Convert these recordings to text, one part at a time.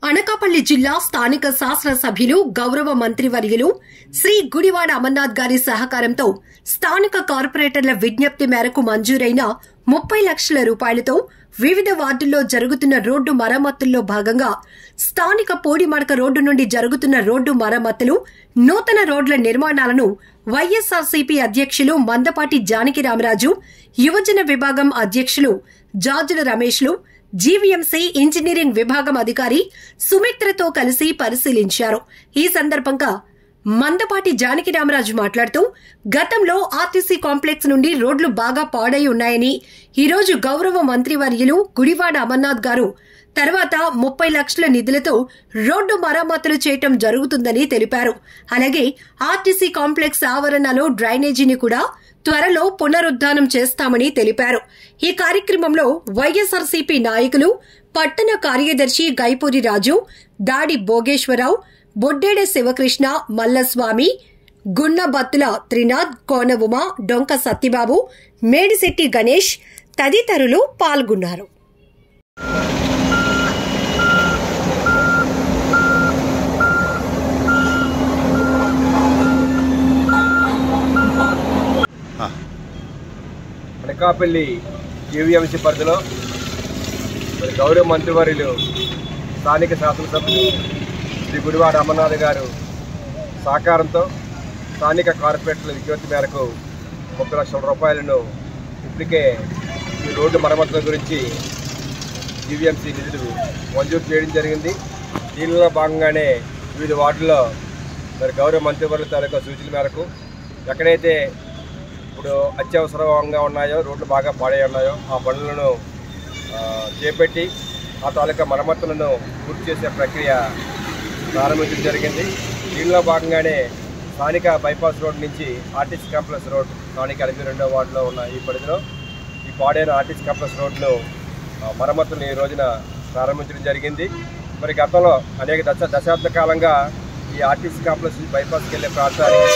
అనకాపల్లి జిల్లా స్థానిక శాసన సభ్యులు గౌరవ మంత్రివర్యులు శ్రీ గుడివాడ అమర్నాథ్ గారి సహకారంతో స్థానిక కార్పొరేటర్ల విజ్ఞప్తి మేరకు మంజూరైన 30 లక్షల రూపాయలతో వివిధ వార్డుల్లో జరుగుతున్న రోడ్డు మరమ్మతుల్లో భాగంగా స్థానిక పోడిమడక రోడ్డు నుండి జరుగుతున్న రోడ్డు మరమ్మతులు, నూతన రోడ్ల నిర్మాణాలను వైఎస్ఆర్సీపీ అధ్యక్షులు మందపాటి జానకిరామరాజు, యువజన విభాగం అధ్యక్షులు జాజుల రమేష్లు, జీవీఎంసీ ఇంజనీరింగ్ విభాగం అధికారి సుమిత్రతో కలిసి పరిశీలించారు. ఈ సందర్భంగా మందపాటి జానకిరామరాజు మాట్లాడుతూ, గతంలో ఆర్టీసీ కాంప్లెక్స్ నుండి రోడ్లు బాగా పాడై ఉన్నాయని, ఈరోజు గౌరవ మంత్రివర్యులు గుడివాడ అమర్నాథ్ గారు తర్వాత 30 లక్షల నిధులతో రోడ్డు మరమ్మతులు చేయటం జరుగుతుందని తెలిపారు. అలాగే ఆర్టీసీ కాంప్లెక్స్ ఆవరణలో డ్రైనేజీని కూడా త్వరలో పునరుద్ధానం చేస్తామని తెలిపారు. ఈ కార్యక్రమంలో వైఎస్ఆర్సీపీ నాయకులు, పట్టణ కార్యదర్శి గైపూరి రాజు, దాడి భోగేశ్వరరావు, బొడ్డేడ శివకృష్ణ, మల్లస్వామి, గున్నబత్తుల త్రినాథ్, కోన ఉమ, డొంక సత్యబాబు, మేడిశెట్టి గణేష్ తదితరులు పాల్గొన్నారు. అనకాపల్లి జీవీఎంసీ పరిధిలో గౌరవ మంత్రివర్యులు స్థానిక శాసనసభ్యులు శ్రీ గుడివాడ అమర్నాథ్ గారు సహకారంతో స్థానిక కార్పొరేటర్ల విజ్ఞప్తి మేరకు 30 లక్షల రూపాయలను ఇప్పటికే ఈ రోడ్డు మరమ్మతుల గురించి జీవీఎంసీ నిధులు మంజూరు చేయడం జరిగింది. దీనిలో భాగంగానే వివిధ వార్డుల్లో గౌరవ మంత్రివర్యుల తాలూకా సూచనల మేరకు ఎక్కడైతే ఇప్పుడు అత్యవసరంగా ఉన్నాయో, రోడ్లు బాగా పాడై ఉన్నాయో ఆ పనులను చేపట్టి ఆ తాలూకా మరమ్మతులను పూర్తి చేసే ప్రక్రియ ప్రారంభించడం జరిగింది. దీనిలో భాగంగానే స్థానిక బైపాస్ రోడ్ నుంచి ఆర్టీసీ కాంప్లెక్స్ రోడ్, స్థానిక 82వ వార్డులో ఉన్న ఈ పరిధిలో ఈ పాడైన ఆర్టీసీ కాంప్లెక్స్ రోడ్ను మరమ్మతులను ఈ రోజున ప్రారంభించడం జరిగింది. మరి గతంలో అనేక దశాబ్ద కాలంగా ఈ ఆర్టీసీ కాంప్లెక్స్ బైపాస్కి వెళ్ళే ప్రాంతానికి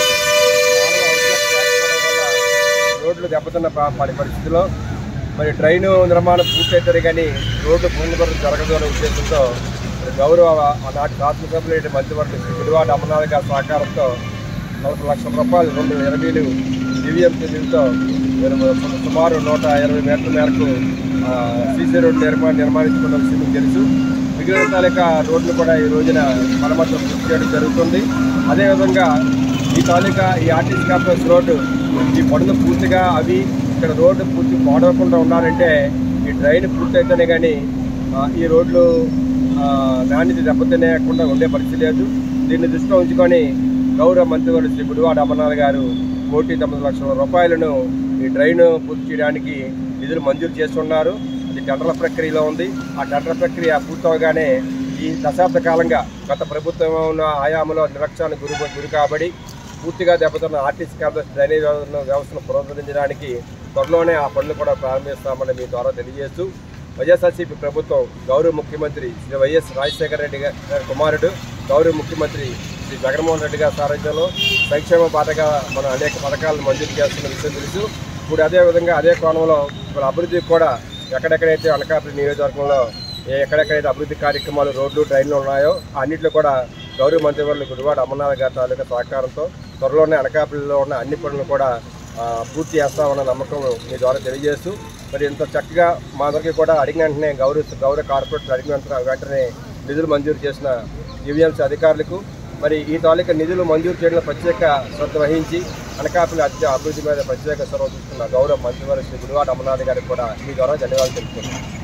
రోడ్లు దెబ్బతిన్న పరిస్థితిలో మరి డ్రైను నిర్మాణం పూర్తయితే కానీ రోడ్డు పునరుద్ధరణ జరగదు అనే ఉద్దేశంతో గౌరవ నాటి శాసనసభ్యులు మంత్రివర్యులు శ్రీ గుడివాడ అమర్నాథ్ గారి సహకారంతో 40 లక్షల రూపాయలు 2 ఎనభీలు జీవీఎంసీ నిధులతో సుమారు 120 మీటర్ల మేరకు సీసీ రోడ్డు నిర్మాణించుకున్న విషయం తెలుసు. మిగిలిన తాలూకా రోడ్లు కూడా ఈ రోజున మరమ్మతులు పూర్తి చేయడం జరుగుతుంది. అదేవిధంగా ఈ తాలూకా ఈ ఆర్టీసీ కాంప్లెక్స్ రోడ్డు ఈ పనులు పూర్తిగా అవి ఇక్కడ రోడ్డు పూర్తి పాడవకుండా ఉండాలంటే ఈ డ్రైన్ పూర్తి అయితేనే కానీ ఈ రోడ్లు నాణ్యత దెబ్బతినేయకుండా ఉండే పరిస్థితి లేదు. దీన్ని దృష్టిలో ఉంచుకొని గౌరవ మంత్రివర్యులు శ్రీ గుడివాడ అమర్నాథ్ గారు 1,9 లక్షల రూపాయలను ఈ డ్రైన్ పూర్తి చేయడానికి నిధులు మంజూరు చేస్తున్నారు. ఇది టెండర్ల ప్రక్రియలో ఉంది. ఆ టెండర్ ప్రక్రియ పూర్తవగానే ఈ దశాబ్ద కాలంగా గత ప్రభుత్వం ఉన్న హయాంలో నిర్లక్ష్యానికి గురి కాబడి పూర్తిగా దెబ్బతిన్న ఆర్టీసీ కాంప్లెక్స్ డ్రైనేజ్ వ్యవస్థను పునరుద్ధరించడానికి త్వరలోనే ఆ పనులు కూడా ప్రారంభిస్తామని మీ ద్వారా తెలియజేస్తూ, వైఎస్ఆర్సీపీ ప్రభుత్వం గౌరవ ముఖ్యమంత్రి శ్రీ వైఎస్ రాజశేఖర రెడ్డి గారి కుమారుడు గౌరవ ముఖ్యమంత్రి శ్రీ జగన్మోహన్ రెడ్డి గారి సారథ్యంలో సంక్షేమ బాటగా మనం అనేక పథకాలను మంజూరు చేస్తున్న విషయం తెలుసు. ఇప్పుడు అదేవిధంగా అదే కోణంలో ఇప్పుడు అభివృద్ధికి కూడా ఎక్కడెక్కడైతే అనకాపల్లి నియోజకవర్గంలో ఎక్కడెక్కడైతే అభివృద్ధి కార్యక్రమాలు, రోడ్లు, డ్రైన్లు ఉన్నాయో అన్నింటిలో కూడా గౌరవ మంత్రివర్యులు గుడివాడ అమర్నాథ్ గారి తాలూకా సహకారంతో త్వరలోనే అనకాపల్లిలో ఉన్న అన్ని పనులు కూడా పూర్తి చేస్తామన్న నమ్మకం మీ ద్వారా తెలియజేస్తూ, మరి ఇంత చక్కగా మా అందరికీ కూడా అడిగిన వెంటనే గౌరవ కార్పొరేటర్ అడిగిన వెంటనే నిధులు మంజూరు చేసిన జీవీఎంసీ అధికారులకు, మరి ఈ తాలూకా నిధులు మంజూరు చేయడంలో ప్రత్యేక శ్రద్ధ వహించి అనకాపల్లి అభివృద్ధి మీద ప్రత్యేక చొరవ తీసుకున్న గౌరవ మంత్రివర్యులు శ్రీ గుడివాడ అమర్నాథ్ గారికి కూడా మీ ద్వారా ధన్యవాదాలు తెలుపుతున్నాను.